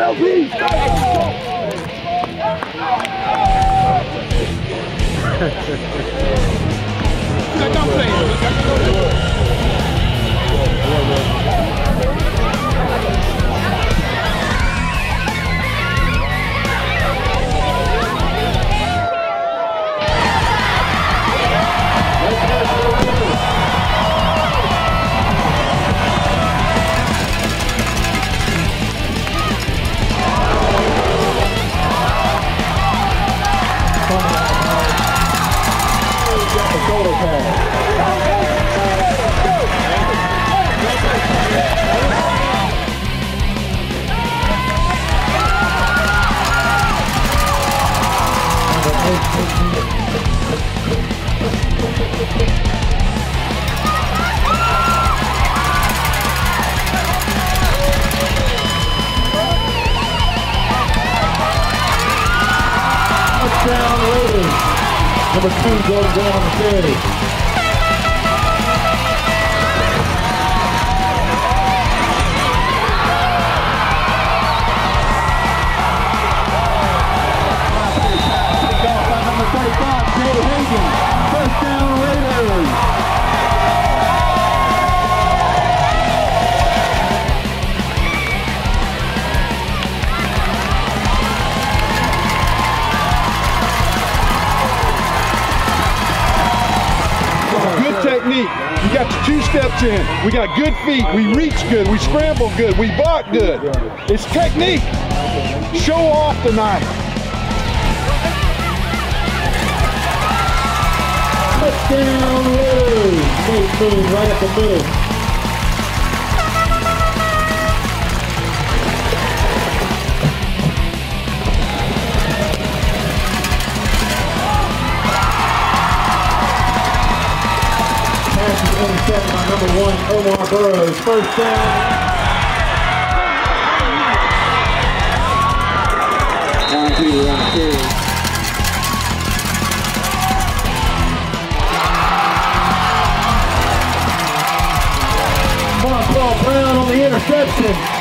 Touchdown Raiders. Number 2, Jordan Brown on the carry. Number 35, Jay Hagan. Touchdown Raiders. Technique. You got your 2 steps in. We got good feet. We reach good. We scramble good. We block good. It's technique. Show off tonight. Touchdown Raiders. Nate Moon right at the middle. Intercepted by number 1, Omar Burrows. First down. John Peter on the carry. Mark Brown on the interception.